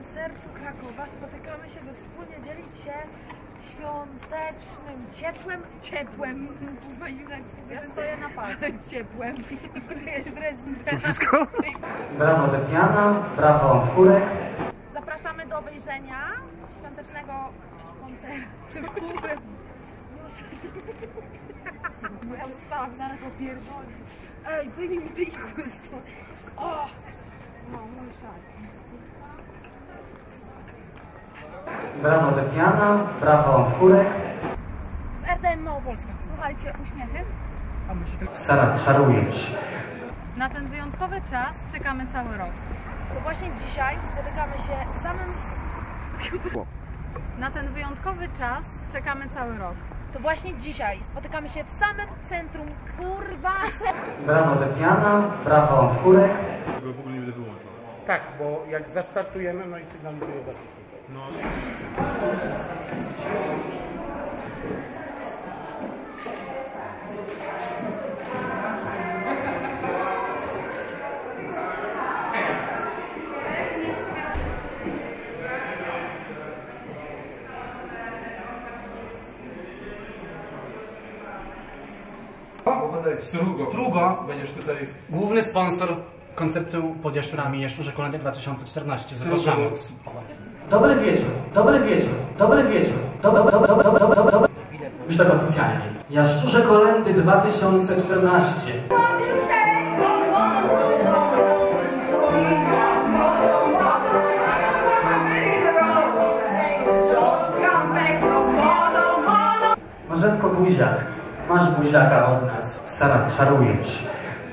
sercu Krakowa spotykamy się, by wspólnie dzielić się świątecznym ciepłem. Ja stoję na palcu. Ciepłem. To wszystko? Brawo Tatiana, brawo Kurek. Zapraszamy do obejrzenia świątecznego koncertu. Bo ja zostałam zaraz opierdolę. Ej, wyjmij mi te igły stąd. O! No, mój szal. Brawo Tatiana, brawo Kurek. RDM Małopolska. Słuchajcie, uśmiechy. Sara, szarujesz. Na ten wyjątkowy czas czekamy cały rok. To właśnie dzisiaj spotykamy się w samym... Na ten wyjątkowy czas czekamy cały rok. To właśnie dzisiaj spotykamy się w samym centrum, kurwa. Brawo Tatiana, brawo Kurek. Tego w ogóle nie będę wyłączał. Tak, bo jak zastartujemy, no i sygnalizuje zapis. No. Frugo. Będziesz tutaj... Główny sponsor koncertu pod Jaszczurami, Jaszczurze Kolendy 2014. Zapraszamy. Dobry wieczór, dobry wieczór, dobry wieczór. Już tak oficjalnie. Jaszczurze Kolendy 2014. Marzenko Buziak, masz buziaka od nas. Sara, szarujesz.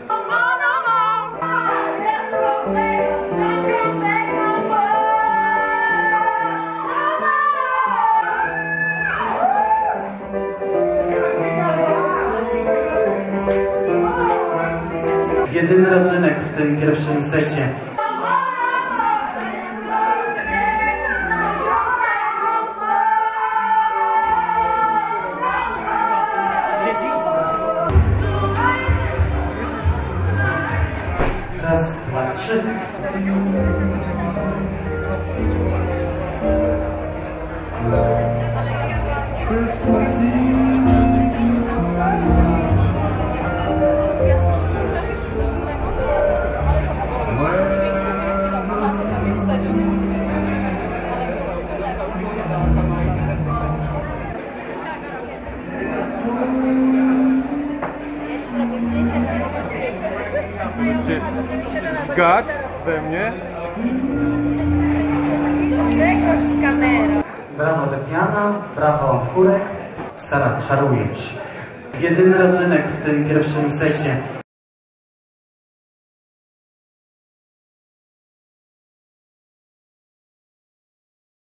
Jedyny rodzynek w tym pierwszym secie. Raz, dwa, trzy. Gad we mnie. Z kamerą. Brawo Tatiana, brawo Kurek. Sara, szarujesz. Jedyny rodzynek w tym pierwszym secie.